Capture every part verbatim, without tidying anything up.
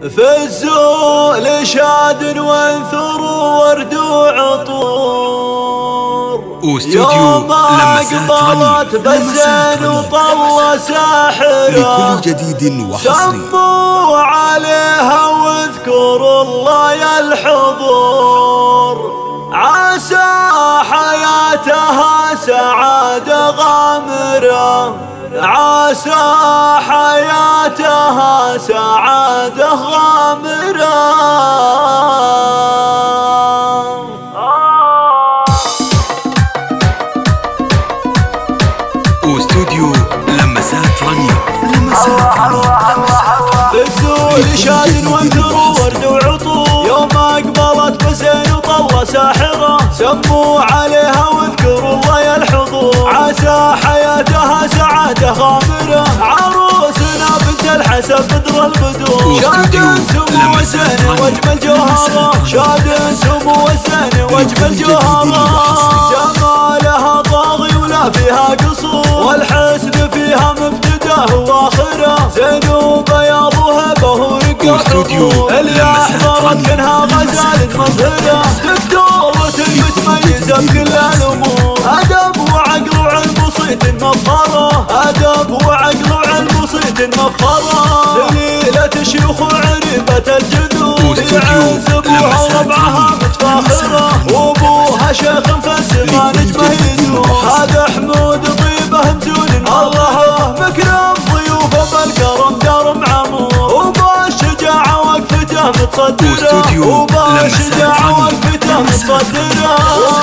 فزوا شادن وانثر ورد وعطور واستوديو لمسات باسم وطل ساحرة لكل جديد وحصري. سموا عليها واذكروا الله يا الحضور، عسى حياتها سعادة غامرة، عسى حياتها سعادة غامرة. واستوديو لمسات رني لمسات رني فزوا شادن وانثروا ورد وعطور، يوم اقبلت باسم وطل ساحرة، سموا عليها واذكروا الله يا الحضور، عسى حياتها سعادة غامرة، عروسنا بنت الحسن بدر البدور، شادن سمو وسن واجمل جوهرة، شادن سمو وسن واجمل جوهرة، جمالها طاغي ولا فيها قصور، والحسن فيها مبتداه واخره، زين وبياض وهبه ورقه حضور، اللي احضرت كانها غزال مظهره، دكتورة متميزه بكل الامور، ادب وعقل وعلم وصيت مفخره، ادب وعقل وعلم وصيت مفخره، سليلة شيوخ وعريبة الجذور، يعز ابوها وربعها متفاخره، وابوها شيخ مفسر نجمه يدور، هذا حمود طيبه مزون الله مكرم ضيوفه بالكرم دار عمور، وبالشجاعه وقفته متصدره، وبالشجاعه وقفته متصدره،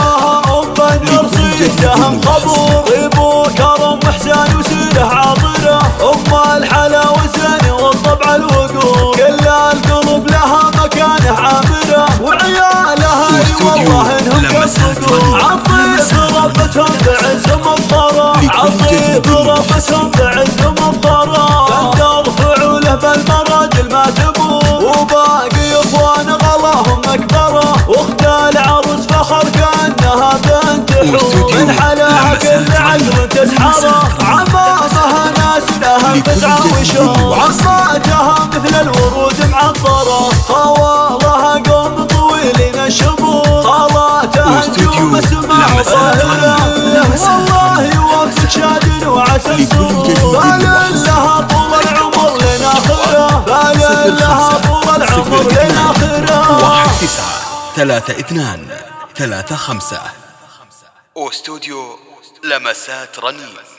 ام بندر صيته مخبور، طيب وكرم احسان وسيله عاطره، ام الحلا والزين والطبع الوقور، كل القلوب لها مكانه عامره، وعيالها اي والله انهم كالصقور، عطيب ربتهم بعز مفخره، عطيب ربتهم بعز مفخره، بندر فعوله بالمراجل ما تبور، وباقي اخوان غلاهم مكبره، واخت العروس فخر كانها بنت حور، من حلاها كل عقل تسحره، عمامها ناس لها فزعه وشور، عصاتها مثل الورود معطره، خوالها قوم طويلين الشبور، خالاتها نجوم اسماء وظاهره، والله يوفق شادن وعسى السرور، فللها طول العمر لناخره، فللها طول العمر لناخره. واحد تسعة ثلاثة اثنان ثلاثة خمسة. واستوديو لمسات رني.